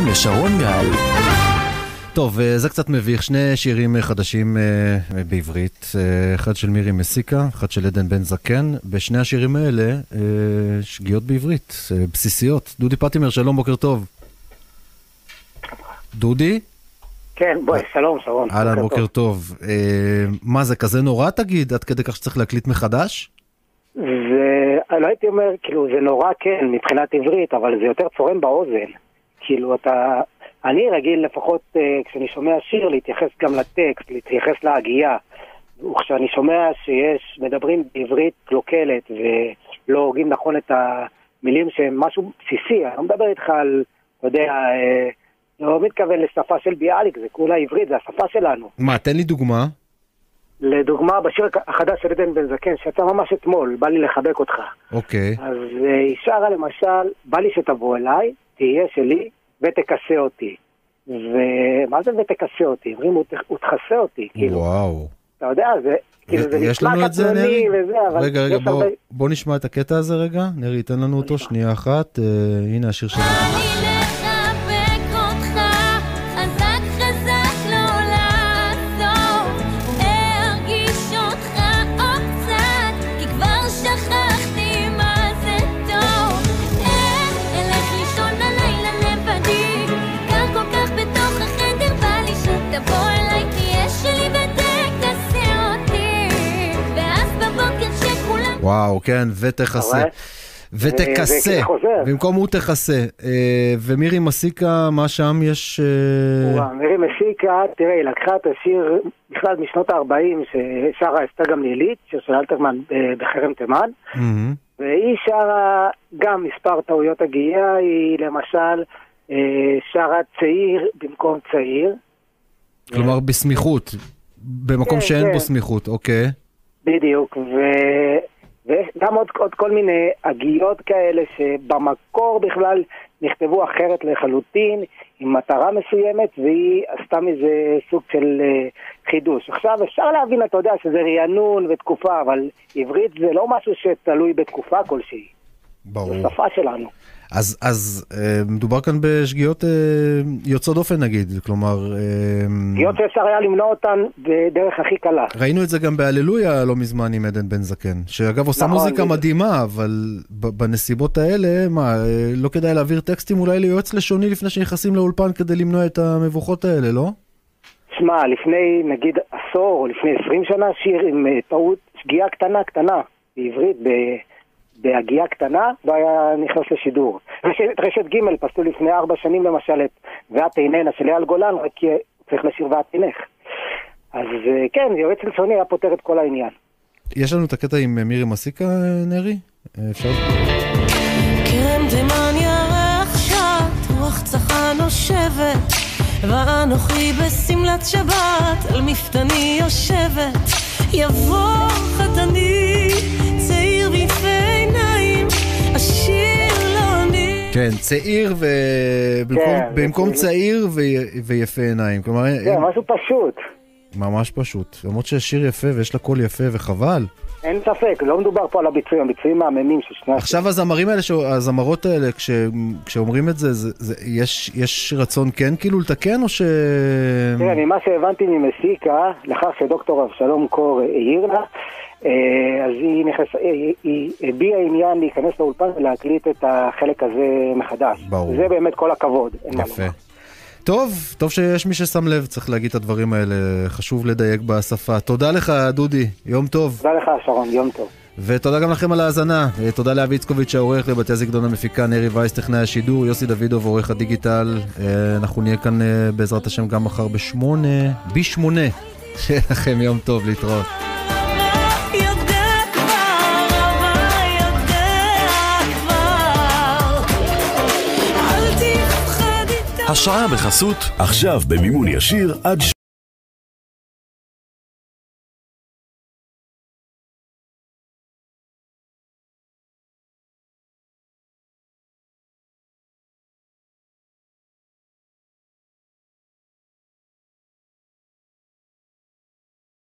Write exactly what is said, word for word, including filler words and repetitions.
לשרון גל. טוב, זה קצת מביך, שני שירים חדשים בעברית, אחד של מירי מסיקה, אחד של עדן בן זקן. בשני השירים האלה שגיאות בעברית, בסיסיות. דודי פטימר, שלום, בוקר טוב. דודי? כן, בואי, שלום, שרון. אהלן, בוקר טוב. מה, זה כזה נורא תגיד, עד כדי כך שצריך להקליט מחדש? זה, לא הייתי אומר, כאילו, זה נורא כן, מבחינת עברית, אבל זה יותר צורם באוזן. כאילו, אתה... אני רגיל לפחות, uh, כשאני שומע שיר, להתייחס גם לטקסט, להתייחס להגייה. וכשאני שומע שיש, מדברים בעברית קלוקלת, ולא הוגים נכון את המילים שהם משהו בסיסי, אני לא מדבר איתך על, אתה יודע, uh, לא מתכוון לשפה של ביאליק, זה כולה עברית, זה השפה שלנו. מה, תן לי דוגמה. לדוגמה, בשיר החדש של עדן בן זקן, שיצא ממש אתמול, בא לי לחבק אותך. אוקיי. אז uh, היא שרה למשל, בא לי שתבוא אליי, תהיה שלי, ותכסה אותי. ומה זה ותכסה אותי? אומרים, הוא תכסה אותי. וואו. אתה יודע, זה... יש לנו את זה, נרי? רגע, רגע, בוא נשמע את הקטע הזה רגע. נרי, תן לנו אותו שנייה אחת. הנה השיר שלנו. וואו, כן, ותכסה. ותכסה. במקום הוא תכסה. ומירי מסיקה, מה שם יש... וואו, מירי מסיקה, תראה, היא לקחה את השיר בכלל משנות ה-ארבעים, ששרה אסתר גמליאל, שיר של אלתרמן בחרם תימן, והיא שרה גם מספר טעויות הגייה, היא למשל שרה צעיר במקום צעיר. כלומר, בסמיכות. במקום שאין בו סמיכות, אוקיי. בדיוק, ו... וגם עוד, עוד כל מיני הגיות כאלה שבמקור בכלל נכתבו אחרת לחלוטין, עם מטרה מסוימת, והיא עשתה מזה סוג של uh, חידוש. עכשיו אפשר להבין, אתה יודע, שזה רענון ותקופה, אבל עברית זה לא משהו שתלוי בתקופה כלשהי. ברור. זו שפה שלנו. אז, אז מדובר כאן בשגיאות יוצאות אופן נגיד, כלומר... שגיאות שאפשר היה למנוע אותן בדרך הכי קלה. ראינו את זה גם בהללויה לא מזמן עם עדן בן זקן, שאגב עושה נכון, מוזיקה זה... מדהימה, אבל בנסיבות האלה, מה, לא כדאי להעביר טקסטים אולי ליועץ לשוני לפני שנכנסים לאולפן כדי למנוע את המבוכות האלה, לא? שמע, לפני נגיד עשור או לפני עשרים שנה, שיר עם טעות, שגיאה קטנה קטנה, בעברית, ב... בהגיעה קטנה, והיה נכנס לשידור. רשת, רשת ג' פסלו לפני ארבע שנים למשל את ואת איננה של אייל גולן, רק כי צריך לשיר ואת אינך. אז כן, יועץ לשוני היה פותר את כל העניין. יש לנו את הקטע עם מירי מסיקה, נרי? אפשר? קרם תימן ירח שט, רוח צחה נושבת, ואנוכי בסמלת שבת, על מפתני יושבת, יבוא חתני, צעיר ויפה עיניים, השיר לא ניר. כן, צעיר ובמקום צעיר ויפה עיניים. כן, משהו פשוט. ממש פשוט. למרות שהשיר יפה ויש לה קול יפה וחבל. אין ספק, לא מדובר פה על הביצועים, הביצועים מהממים של שני... עכשיו הזמרים האלה, הזמרות האלה, כשאומרים את זה, יש רצון כן כאילו לתקן או ש... תראה, ממה שהבנתי ממסיקה, לאחר שדוקטור אבשלום קור העיר לה, אז היא, נכנס, היא הביעה עניין להיכנס לאולפן ולהקליט את החלק הזה מחדש. ברור. זה באמת כל הכבוד. יפה. טוב, טוב שיש מי ששם לב, צריך להגיד את הדברים האלה, חשוב לדייק בשפה. תודה לך, דודי, יום טוב. תודה לך, שרון, יום טוב. ותודה גם לכם על ההאזנה. תודה לאבי יצקוביץ' העורך, לבתי זגדון המפיקה, נרי וייס טכנאי השידור, יוסי דוידוב עורך הדיגיטל. אנחנו נהיה כאן בעזרת השם גם מחר בשמונה, בשמונה. שיהיה לכם יום טוב, להתראות. השעה בחסות, עכשיו במימון ישיר עד